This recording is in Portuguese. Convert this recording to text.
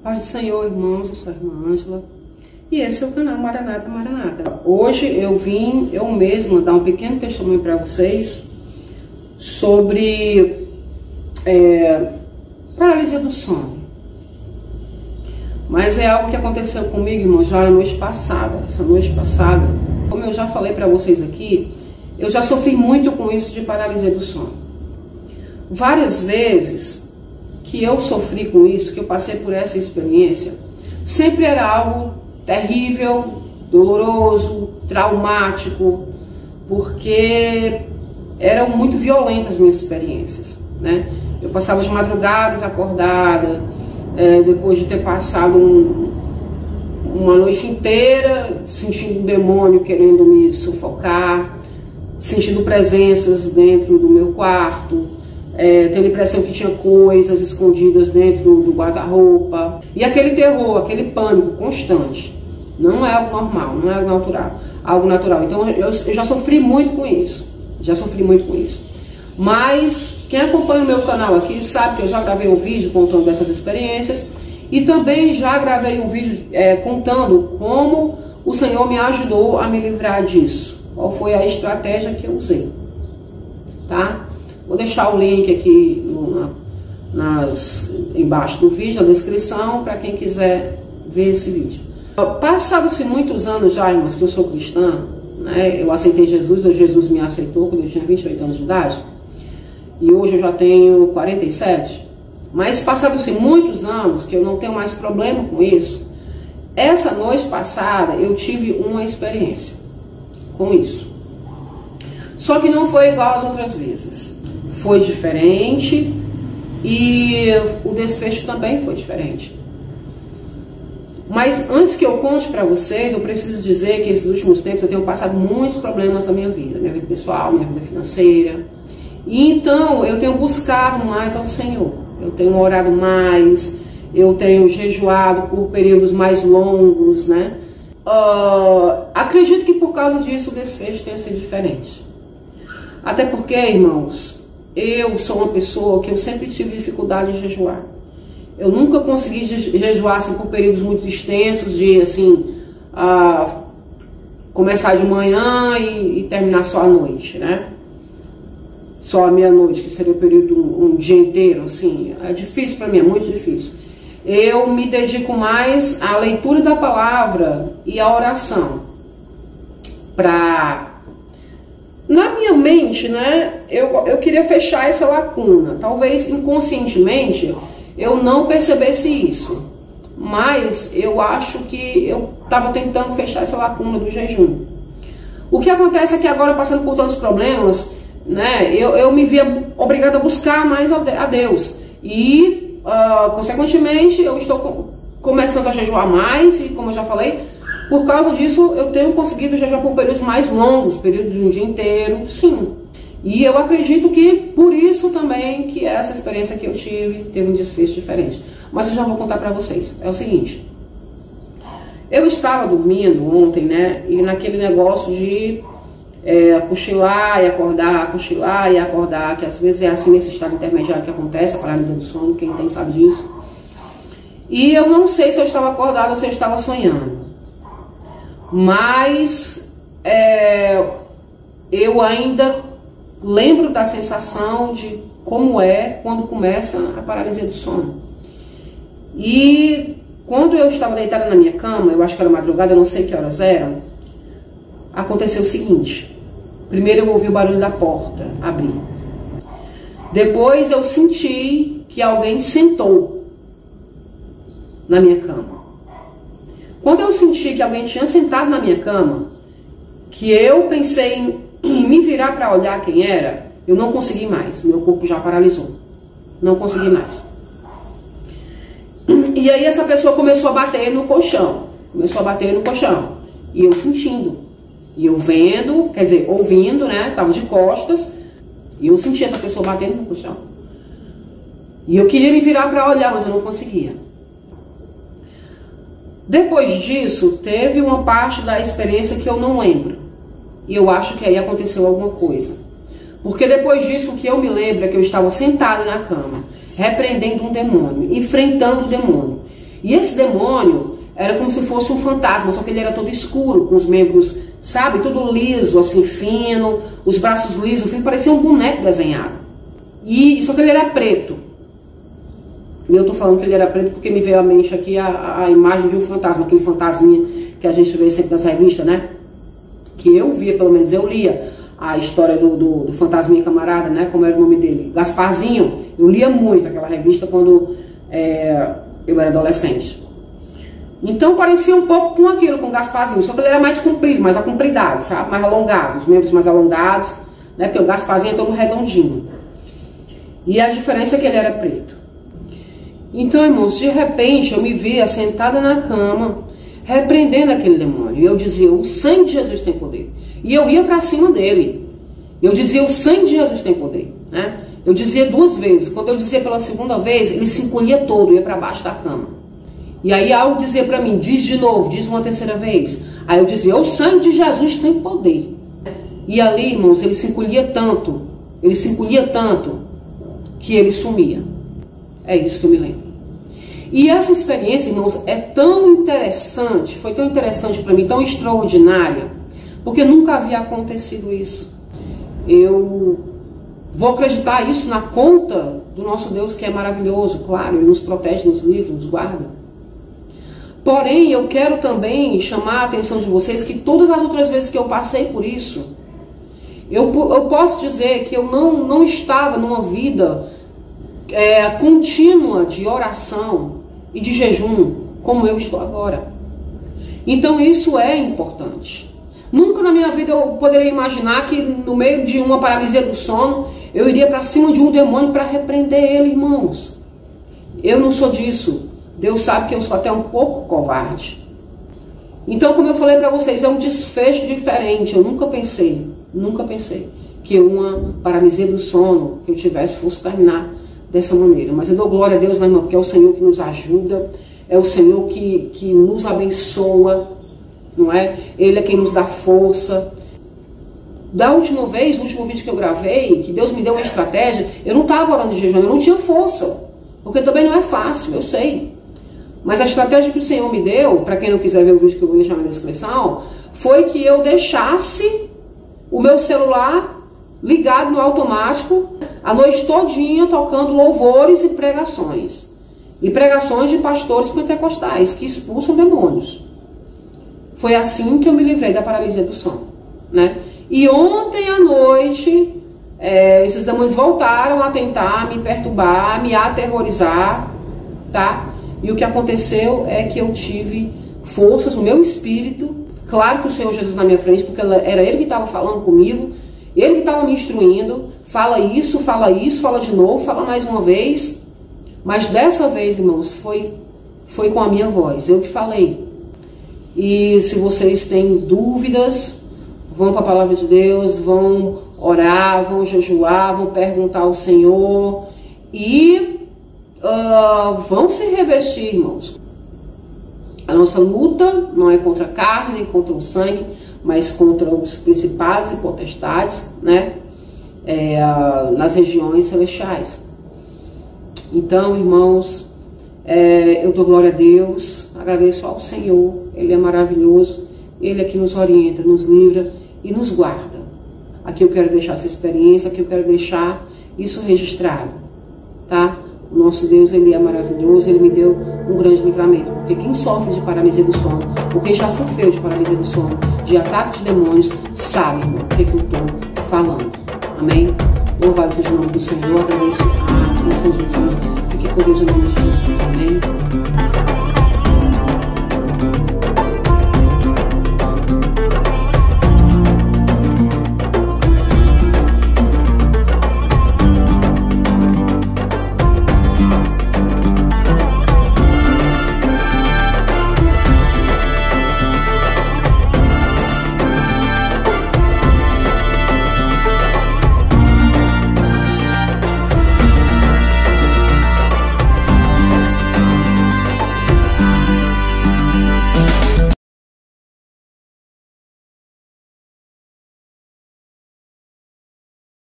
Paz do Senhor, irmãos, eu sou a irmã Ângela e esse é o canal Maranata Maranata. Hoje eu vim eu mesma dar um pequeno testemunho para vocês sobre paralisia do sono. Mas é algo que aconteceu comigo, irmãos, já na noite passada. Essa noite passada, como eu já falei para vocês aqui, eu já sofri muito com isso de paralisia do sono. Várias vezes que eu sofri com isso, que eu passei por essa experiência, sempre era algo terrível, doloroso, traumático, porque eram muito violentas as minhas experiências, né? Eu passava de madrugadas acordada, depois de ter passado uma noite inteira sentindo um demônio querendo me sufocar, sentindo presenças dentro do meu quarto, tendo a impressão que tinha coisas escondidas dentro do guarda-roupa. E aquele terror, aquele pânico constante. Não é algo normal, não é algo natural. Então eu já sofri muito com isso. Mas quem acompanha o meu canal aqui sabe que eu já gravei um vídeo contando dessas experiências. E também já gravei um vídeo contando como o Senhor me ajudou a me livrar disso. Qual foi a estratégia que eu usei. Tá? Vou deixar o link aqui embaixo do vídeo, na descrição, para quem quiser ver esse vídeo. Passados-se muitos anos já, irmãos, que eu sou cristã, né? Eu aceitei Jesus, Jesus me aceitou quando eu tinha 28 anos de idade, e hoje eu já tenho 47. Mas passados-se muitos anos que eu não tenho mais problema com isso, essa noite passada eu tive uma experiência com isso. Só que não foi igual às outras vezes. Foi diferente e o desfecho também foi diferente. Mas antes que eu conte para vocês, eu preciso dizer que esses últimos tempos eu tenho passado muitos problemas na minha vida pessoal, minha vida financeira. E então eu tenho buscado mais ao Senhor. Eu tenho orado mais, eu tenho jejuado por períodos mais longos, né? Acredito que por causa disso o desfecho tenha sido diferente. Até porque, irmãos, eu sou uma pessoa que eu sempre tive dificuldade em jejuar. Eu nunca consegui jejuar assim, por períodos muito extensos, de assim, começar de manhã e terminar só à noite, né? Só à meia-noite, que seria o período um dia inteiro, assim. É difícil para mim, é muito difícil. Eu me dedico mais à leitura da palavra e à oração. Na minha mente, né, eu queria fechar essa lacuna. Talvez inconscientemente eu não percebesse isso. Mas eu acho que eu estava tentando fechar essa lacuna do jejum. O que acontece é que agora, passando por tantos problemas, né, eu me via obrigada a buscar mais a Deus. E, consequentemente, eu estou começando a jejuar mais. E, como eu já falei, por causa disso, eu tenho conseguido jejuar por períodos mais longos, períodos de um dia inteiro, sim. E eu acredito que por isso também que essa experiência que eu tive teve um desfecho diferente. Mas eu já vou contar para vocês. É o seguinte. Eu estava dormindo ontem, né? E naquele negócio de cochilar e acordar, que às vezes é assim nesse estado intermediário que acontece, a paralisia do sono, quem tem sabe disso. E eu não sei se eu estava acordada ou se eu estava sonhando. Mas eu ainda lembro da sensação de como é quando começa a paralisia do sono. E quando eu estava deitada na minha cama, eu acho que era madrugada, eu não sei que horas eram, aconteceu o seguinte. Primeiro eu ouvi o barulho da porta abrir. Depois eu senti que alguém sentou na minha cama. Quando eu senti que alguém tinha sentado na minha cama, que eu pensei em me virar para olhar quem era, eu não consegui mais. Meu corpo já paralisou. Não consegui mais. E aí essa pessoa começou a bater no colchão. E eu sentindo. E eu vendo, quer dizer, ouvindo, né? Tava de costas. E eu senti essa pessoa batendo no colchão. E eu queria me virar para olhar, mas eu não conseguia. Depois disso, teve uma parte da experiência que eu não lembro. E eu acho que aí aconteceu alguma coisa. Porque depois disso, o que eu me lembro é que eu estava sentada na cama, repreendendo um demônio, enfrentando o demônio. E esse demônio era como se fosse um fantasma, só que ele era todo escuro, com os membros, sabe, tudo liso, assim, fino, os braços lisos, fino, parecia um boneco desenhado. Só que ele era preto. E eu tô falando que ele era preto porque me veio à mente aqui a imagem de um fantasma, aquele fantasminha que a gente vê sempre nas revistas, né? Que eu via, pelo menos eu lia a história do fantasminha camarada, né? Como era o nome dele? Gasparzinho. Eu lia muito aquela revista quando eu era adolescente. Então parecia um pouco com aquilo, com o Gasparzinho, só que ele era mais comprido, mais acompridado, sabe? Mais alongado, os membros mais alongados, né? Porque o Gasparzinho é todo redondinho. E a diferença é que ele era preto. Então, irmãos, de repente eu me via sentada na cama, repreendendo aquele demônio. E eu dizia, o sangue de Jesus tem poder. E eu ia para cima dele. Eu dizia, o sangue de Jesus tem poder, né? Eu dizia 2 vezes. Quando eu dizia pela segunda vez, ele se encolhia todo, ia para baixo da cama. E aí algo dizia para mim, diz de novo, diz uma terceira vez. Aí eu dizia, o sangue de Jesus tem poder. E ali, irmãos, ele se encolhia tanto, que ele sumia. É isso que eu me lembro. E essa experiência, irmãos, é tão interessante, foi tão interessante para mim, tão extraordinária, porque nunca havia acontecido isso. Eu vou acreditar isso na conta do nosso Deus, que é maravilhoso, claro, ele nos protege, nos livra, nos guarda. Porém, eu quero também chamar a atenção de vocês que todas as outras vezes que eu passei por isso, eu posso dizer que eu não estava numa vida contínua de oração e de jejum, como eu estou agora. Então isso é importante. Nunca na minha vida eu poderia imaginar que no meio de uma paralisia do sono, eu iria para cima de um demônio para repreender ele, irmãos. Eu não sou disso. Deus sabe que eu sou até um pouco covarde. Então, como eu falei para vocês, é um desfecho diferente. Eu nunca pensei que uma paralisia do sono que eu tivesse fosse terminar dessa maneira. Mas eu dou glória a Deus, né, irmão? Porque é o Senhor que nos ajuda, é o Senhor que nos abençoa, não é? Ele é quem nos dá força. Da última vez, no último vídeo que eu gravei, que Deus me deu uma estratégia, eu não estava orando de jejum, eu não tinha força. Porque também não é fácil, eu sei. Mas a estratégia que o Senhor me deu, para quem não quiser ver o vídeo que eu vou deixar na descrição, foi que eu deixasse o meu celular ligado no automático, a noite todinha tocando louvores e pregações. E pregações de pastores pentecostais que expulsam demônios. Foi assim que eu me livrei da paralisia do sono, né? E ontem à noite, esses demônios voltaram a tentar me perturbar, me aterrorizar, tá? E o que aconteceu é que eu tive forças no meu espírito. Claro que o Senhor Jesus na minha frente, porque era Ele que estava falando comigo, Ele que estava me instruindo. Fala isso, fala de novo, fala mais uma vez. Mas dessa vez, irmãos, foi com a minha voz, eu que falei. E se vocês têm dúvidas, vão para a palavra de Deus, vão orar, vão jejuar, vão perguntar ao Senhor e vão se revestir, irmãos. A nossa luta não é contra a carne, nem contra o sangue, mas contra os principados e potestades, né? Nas regiões celestiais. Então, irmãos, eu dou glória a Deus, agradeço ao Senhor, Ele é maravilhoso, Ele é que nos orienta, nos livra e nos guarda. Aqui eu quero deixar essa experiência, aqui eu quero deixar isso registrado, tá? O nosso Deus, Ele é maravilhoso, Ele me deu um grande livramento, porque quem sofre de paralisia do sono, ou quem já sofreu de paralisia do sono, de ataque de demônios, sabe, irmão, o que eu estou falando. Amém? Louvado seja o nome do Senhor, agradeço a bênção de Jesus. Fique com Deus em nome de Jesus. Amém?